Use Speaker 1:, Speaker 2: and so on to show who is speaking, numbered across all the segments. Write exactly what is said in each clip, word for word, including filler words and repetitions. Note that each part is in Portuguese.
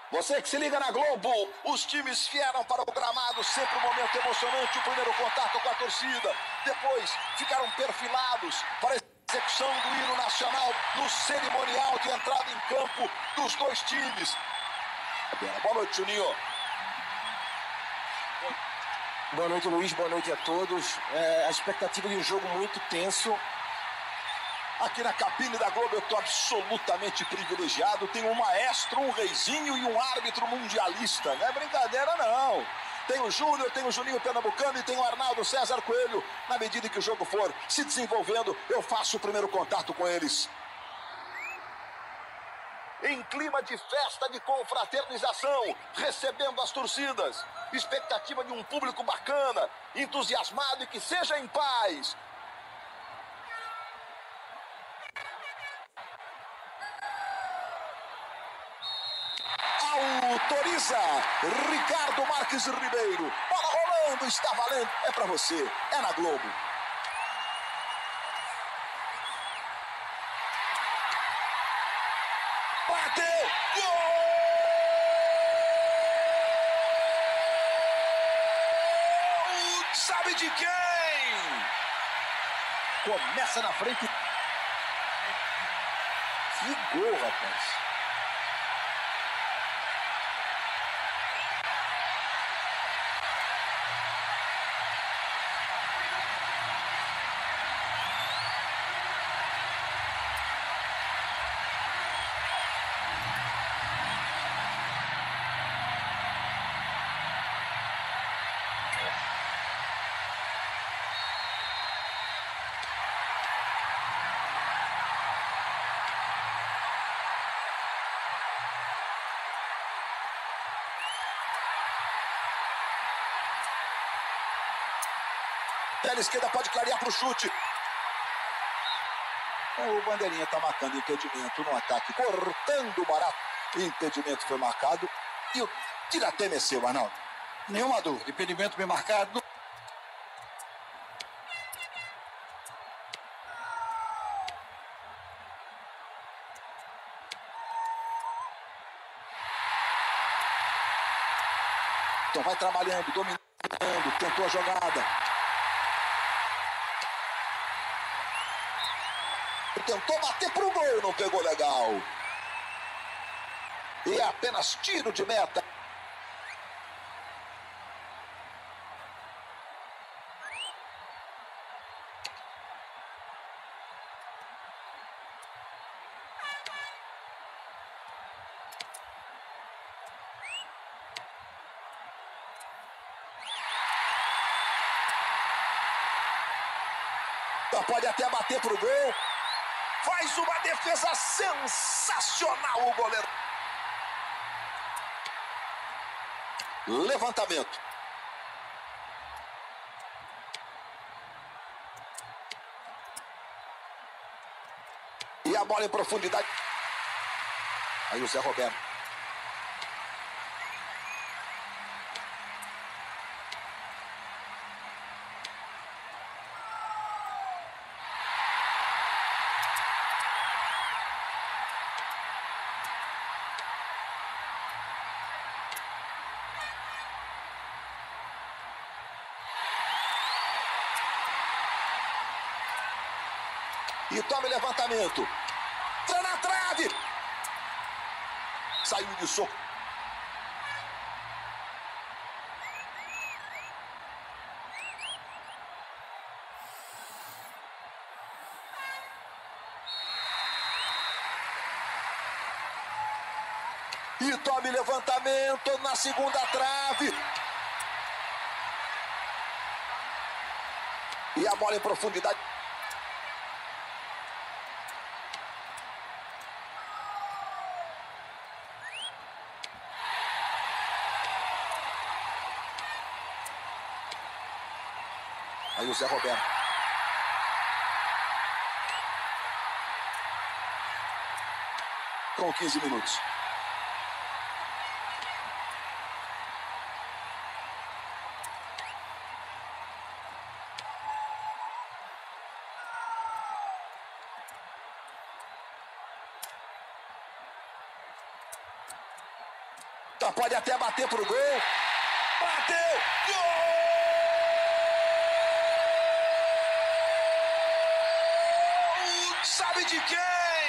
Speaker 1: Você que se liga na Globo, os times vieram para o gramado, sempre um momento emocionante, o primeiro contato com a torcida. Depois ficaram perfilados para a execução do hino nacional no cerimonial de entrada em campo dos dois times. Boa noite, Juninho.
Speaker 2: Boa noite, Luiz. Boa noite a todos. É, a expectativa de um jogo muito tenso.
Speaker 1: Aqui na cabine da Globo eu estou absolutamente privilegiado. Tem um maestro, um reizinho e um árbitro mundialista. Não é brincadeira, não. Tem o Júnior, tem o Juninho Pernambucano e tem o Arnaldo César Coelho. Na medida que o jogo for se desenvolvendo, eu faço o primeiro contato com eles. Em clima de festa, de confraternização, recebendo as torcidas. Expectativa de um público bacana, entusiasmado e que seja em paz. Autoriza Ricardo Marques Ribeiro. Bola rolando, está valendo. É pra você, é na Globo. Bateu! Gol! Sabe de quem? Começa na frente.
Speaker 2: Que gol, rapaz.
Speaker 1: Pela esquerda pode clarear para o chute. O bandeirinha está marcando impedimento no ataque, cortando o barato. Impedimento foi marcado e o Tiratema é seu, Arnaldo.
Speaker 2: Nenhuma dúvida, impedimento bem marcado.
Speaker 1: Então vai trabalhando, dominando, tentou a jogada. Tentou bater pro gol, não pegou legal. E é apenas tiro de meta. Então pode até bater pro gol. Faz uma defesa sensacional o goleiro. Levantamento. E a bola em profundidade. Aí o Zé Roberto. E toma levantamento. Entra na trave. Saiu de soco. E tome levantamento na segunda trave. E a bola em profundidade. Aí o Zé Roberto. Com quinze minutos. Pode até bater pro gol. Bateu! Gol! Sabe de quem?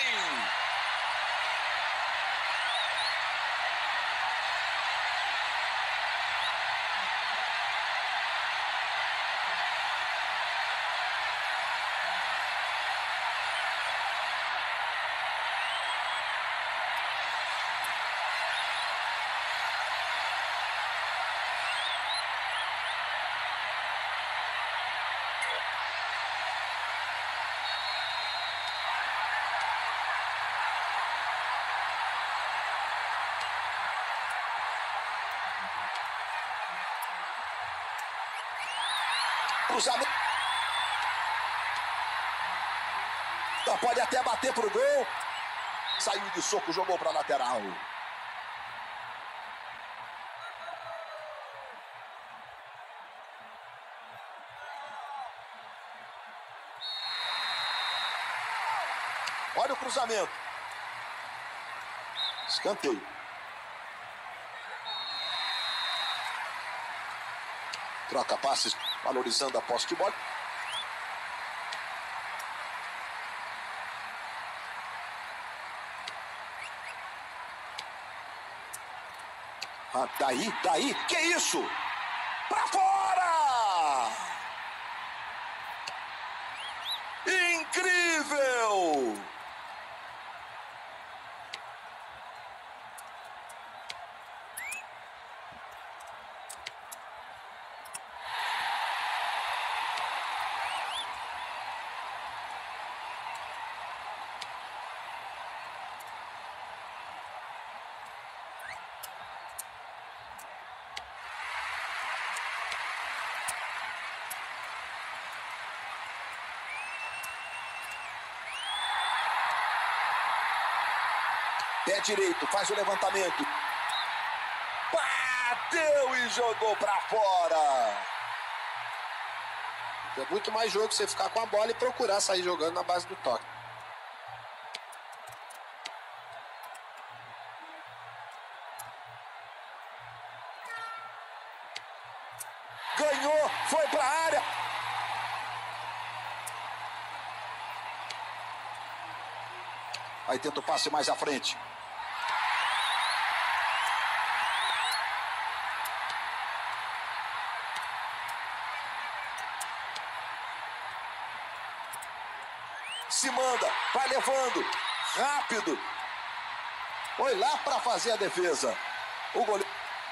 Speaker 1: Cruzamento. Pode até bater pro gol. Saiu de soco, jogou para lateral. Olha o cruzamento. Escanteio. Troca passes, valorizando a posse de bola. Ah, daí, daí, que isso? Pra fora! Incrível! Pé direito, faz o levantamento. Bateu e jogou pra fora.
Speaker 2: É muito mais jogo você ficar com a bola e procurar sair jogando na base do toque.
Speaker 1: Ganhou, foi pra área. Aí tenta o passe mais à frente. Se manda, vai levando, rápido. Foi lá para fazer a defesa. O goleiro.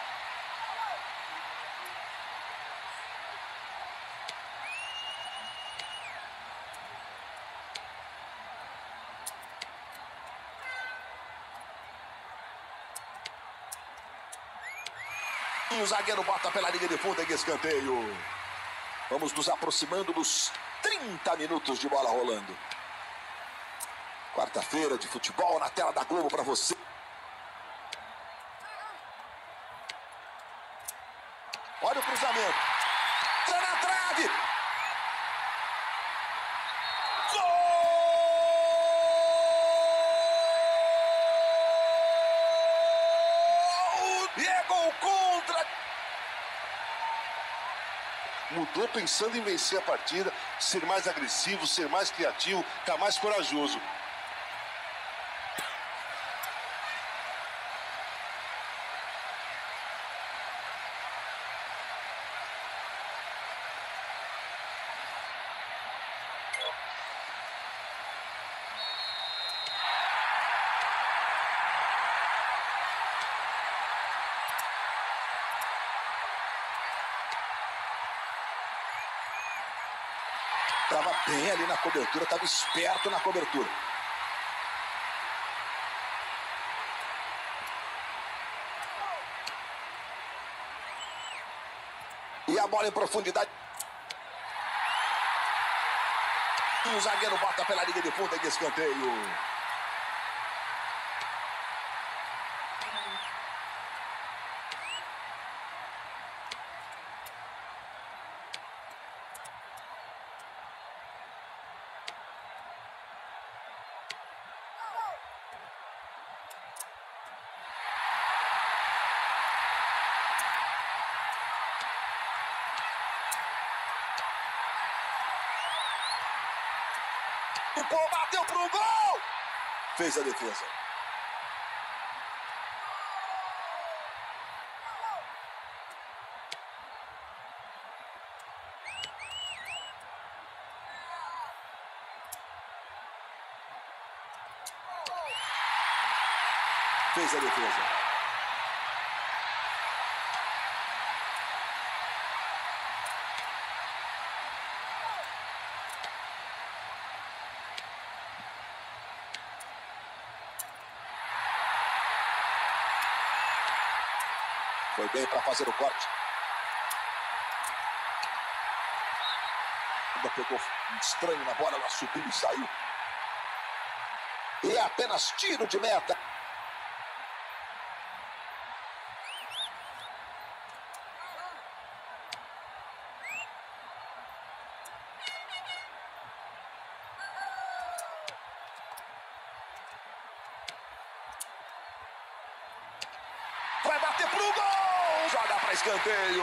Speaker 1: E o zagueiro bota pela linha de fundo em escanteio. Vamos nos aproximando dos trinta minutos de bola rolando. Quarta-feira de futebol na tela da Globo para você. Olha o cruzamento. Tá na trave. Gol! E é gol contra.
Speaker 3: Mudou pensando em vencer a partida, ser mais agressivo, ser mais criativo, estar mais corajoso.
Speaker 1: Estava bem ali na cobertura, estava esperto na cobertura. E a bola em profundidade. E o zagueiro bota pela linha de fundo em escanteio. Ficou, bateu pro gol! Fez a defesa. Fez a defesa. Foi bem para fazer o corte. Ainda pegou estranho na bola, ela subiu e saiu. E é apenas tiro de meta. Vai bater pro gol! Joga para escanteio.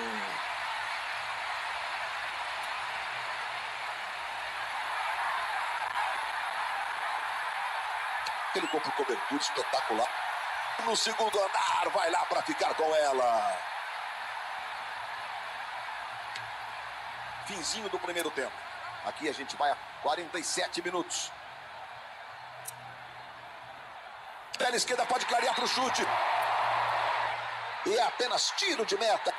Speaker 1: Ele gol por cobertura espetacular. No segundo andar, vai lá para ficar com ela. Finzinho do primeiro tempo. Aqui a gente vai a quarenta e sete minutos. Pela esquerda pode clarear para o chute. E é apenas tiro de meta.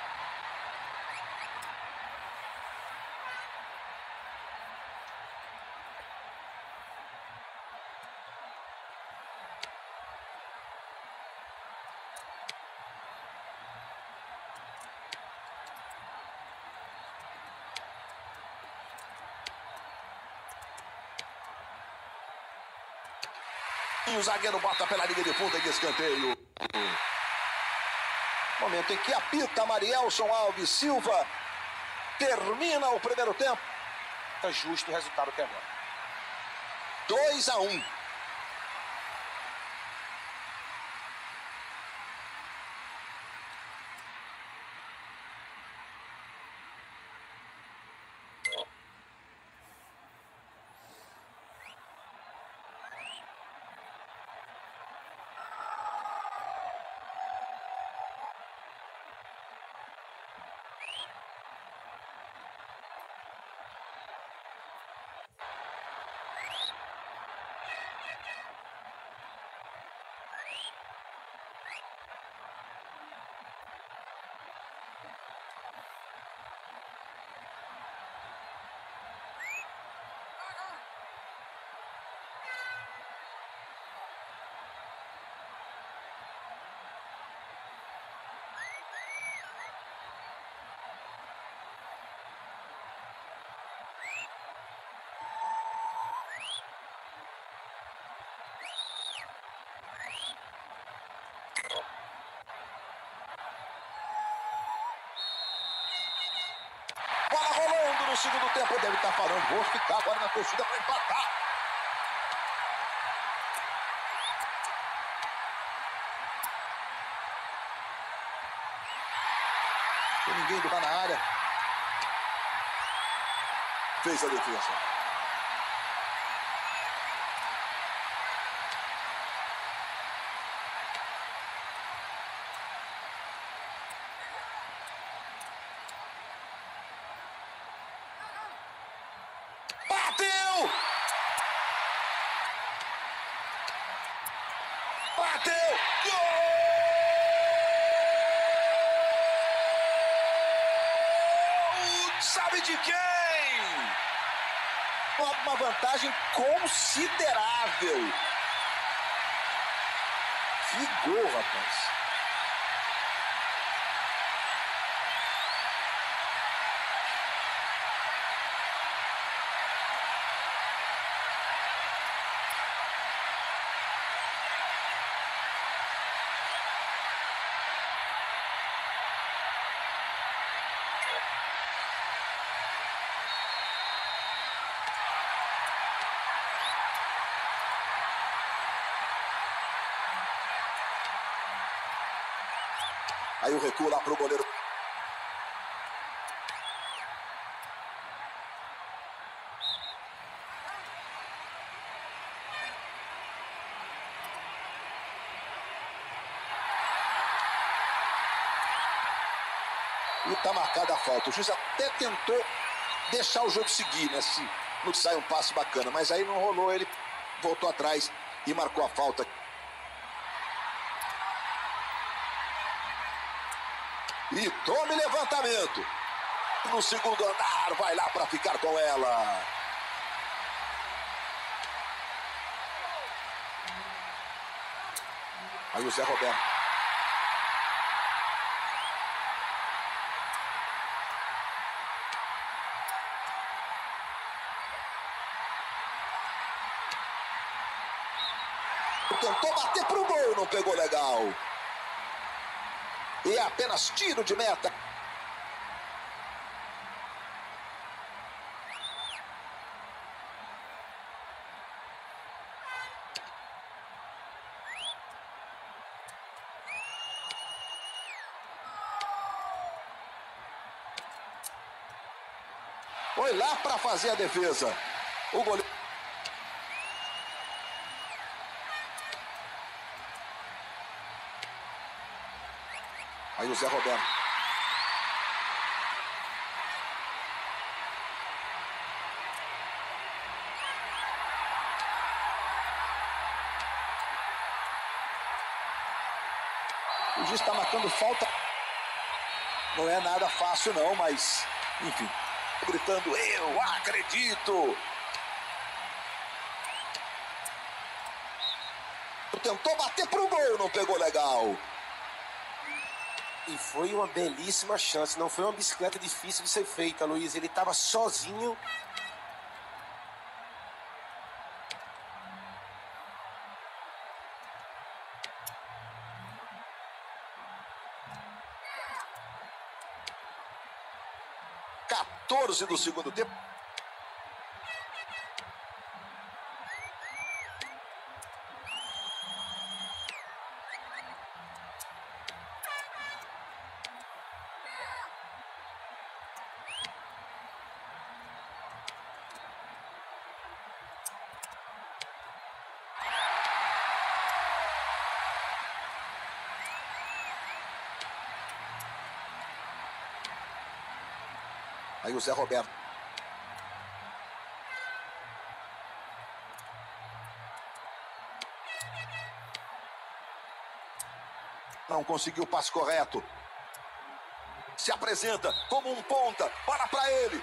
Speaker 1: E o zagueiro bota pela linha de fundo em escanteio. Momento em que apita Marielson Alves Silva. Termina o primeiro tempo.
Speaker 2: Tá justo o resultado até agora.
Speaker 1: dois a um. Bola rolando no segundo tempo. Deve estar falando. Vou ficar agora na torcida para empatar. Tem ninguém do na área. Fez a defesa. Bateu! Bateu! Gol! Sabe de quem? Uma vantagem considerável. Que gol, rapaz. Aí o recuo lá pro goleiro. E tá marcada a falta. O juiz até tentou deixar o jogo seguir, né? Se não sai um passe bacana. Mas aí não rolou, ele voltou atrás e marcou a falta. E tome levantamento. No segundo andar, vai lá para ficar com ela. Aí o Zé Roberto. Tentou bater pro gol, não pegou legal. E é apenas tiro de meta. Foi lá para fazer a defesa. O goleiro. Aí o Zé Roberto. O juiz está marcando falta. Não é nada fácil não, mas enfim. Gritando, eu acredito. Tentou bater pro gol, não pegou legal.
Speaker 2: E foi uma belíssima chance. Não foi uma bicicleta difícil de ser feita, Luiz. Ele estava sozinho.
Speaker 1: quatorze do segundo tempo. Aí o Zé Roberto. Não conseguiu o passe correto. Se apresenta como um ponta. Bola para ele.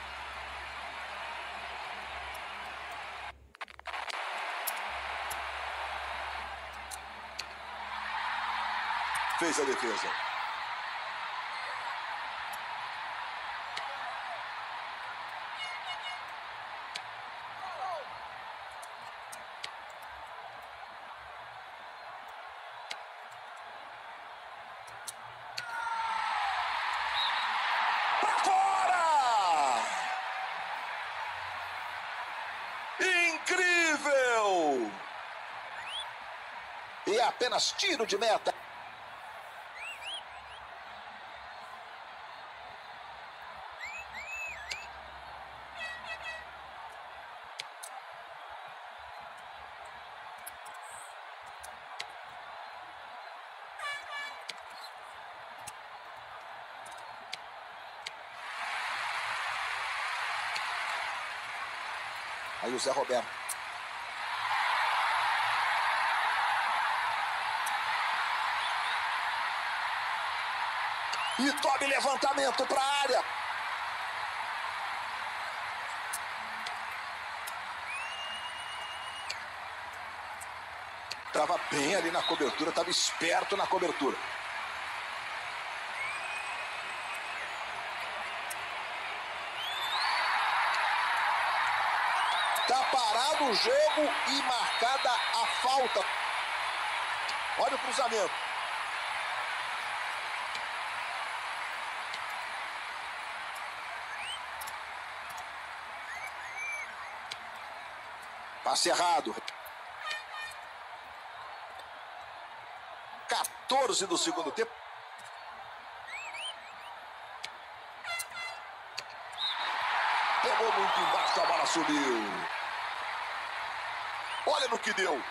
Speaker 1: Fez a defesa. Incrível! E é apenas tiro de meta. Aí o Zé Roberto. E tome levantamento para a área. Estava bem ali na cobertura, estava esperto na cobertura. Está parado o jogo e marcada a falta. Olha o cruzamento. Passe errado. quatorze do segundo tempo. Pegou muito embaixo, a bola subiu. Olha no que deu.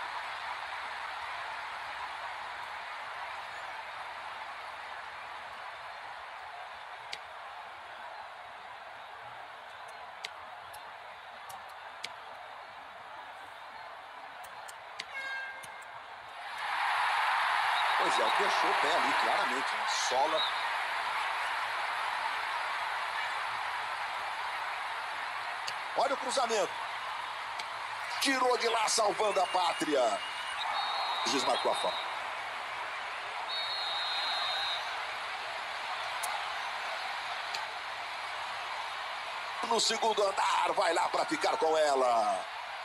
Speaker 1: Rangel deixou o pé ali, claramente, né? Sola. Olha o cruzamento. Tirou de lá, salvando a pátria. Juiz marcou a falta. No segundo andar, vai lá para ficar com ela.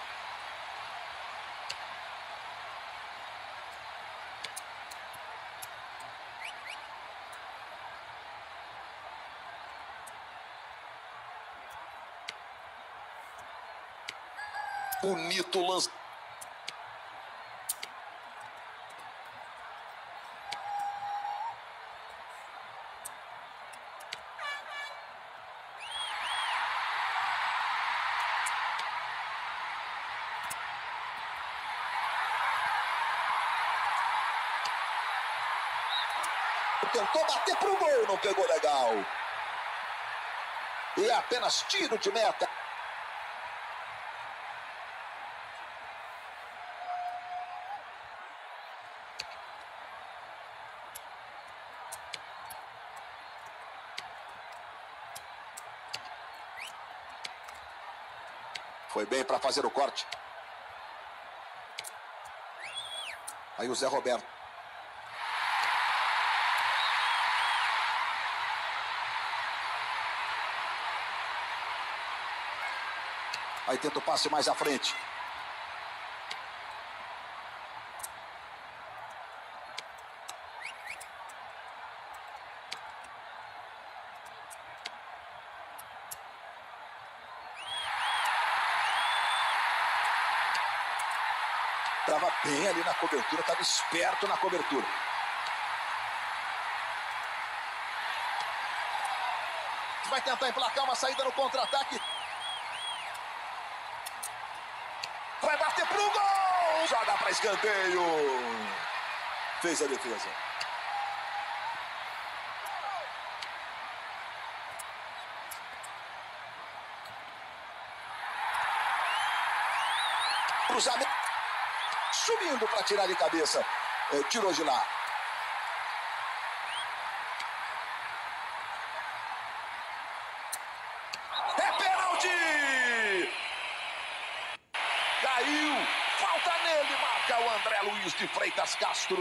Speaker 1: Bonito lance. Tentou bater pro gol, não pegou legal. E é apenas tiro de meta. Foi bem para fazer o corte. Aí o Zé Roberto. Aí tenta o passe mais à frente. Estava bem ali na cobertura, estava esperto na cobertura. Vai tentar emplacar uma saída no contra-ataque. Vai bater pro gol! Joga para escanteio. Fez a defesa. Cruzamento. Subindo para tirar de cabeça. É, tirou de lá. É pênalti! Caiu. Falta nele. Marca o André Luiz de Freitas Castro.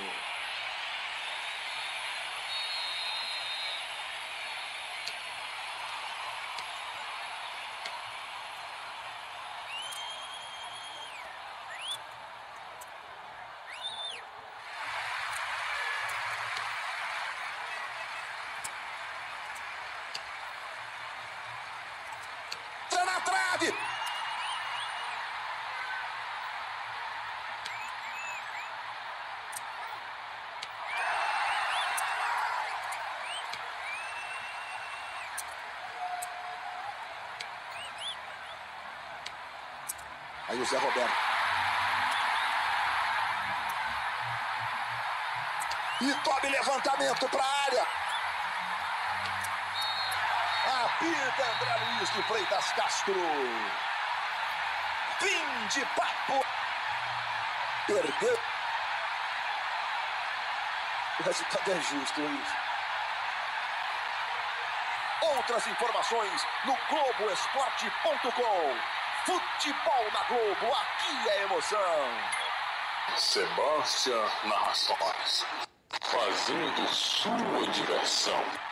Speaker 1: Na trave. Aí o Zé Roberto. E tome levantamento para a área. Apita André Luiz de Freitas Castro. Fim de papo. Perdeu. O resultado é justo, Luiz. Outras informações no globo esporte ponto com. Futebol na Globo, aqui é emoção.
Speaker 4: Sebastião Narrações, fazendo sua diversão.